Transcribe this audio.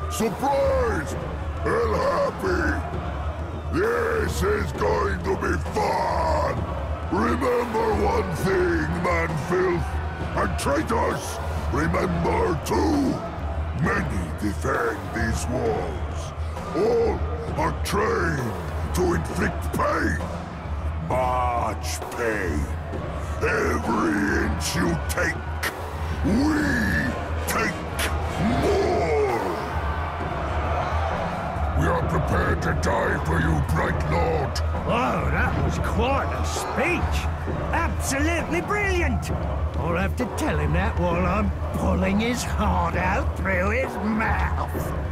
surprised and happy. This is going to be fun. Remember one thing, man-filth and traitors. Remember too. Many defend these walls. All are trained to inflict pain. Much pain. Every inch you take, we take more. We are prepared to die for you, Bright Lord. Oh, that was quite a speech. Absolutely brilliant. I'll have to tell him that while I'm pulling his heart out through his mouth.